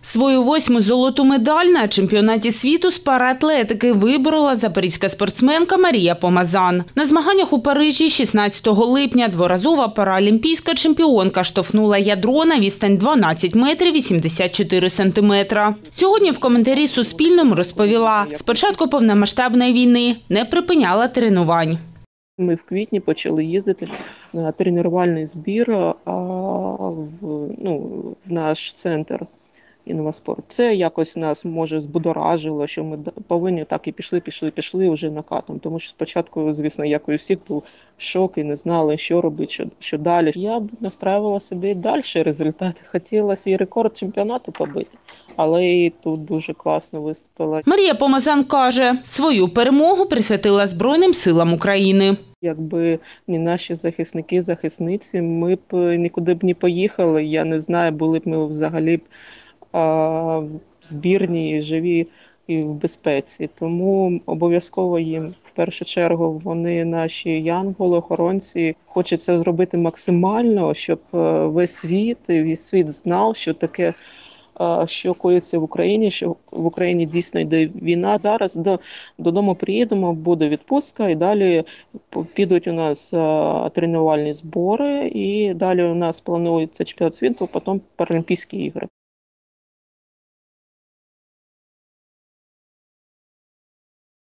Свою 8-му золоту медаль на чемпіонаті світу з параатлетики виборола запорізька спортсменка Марія Помазан. На змаганнях у Парижі 16 липня дворазова паралімпійська чемпіонка штовхнула ядро на відстань 12 метрів 84 сантиметра. Сьогодні в коментарі Суспільному розповіла, з початку повномасштабної війни не припиняла тренувань. Ми в квітні почали їздити на тренувальний збір в наш центр «Інваспорт». Це якось нас, може, збудоражило, що ми повинні так і пішли вже накатом. Тому що спочатку, звісно, як і у всіх, був шок і не знали, що робити, що далі. Я б настраювала собі далі результати. Хотіла свій рекорд чемпіонату побити, але і тут дуже класно виступила. Марія Помазан каже, свою перемогу присвятила Збройним силам України. Якби не наші захисники, захисниці, ми б нікуди б не поїхали. Я не знаю, були б ми взагалі збірні, живі і в безпеці. Тому обов'язково їм, в першу чергу, вони наші янголи, охоронці. Хочеться зробити максимально, щоб весь світ знав, що таке, що коїться в Україні, що в Україні дійсно йде війна. Зараз додому приїдемо, буде відпустка і далі підуть у нас тренувальні збори і далі у нас планується чемпіонат світу, потім Паралімпійські ігри.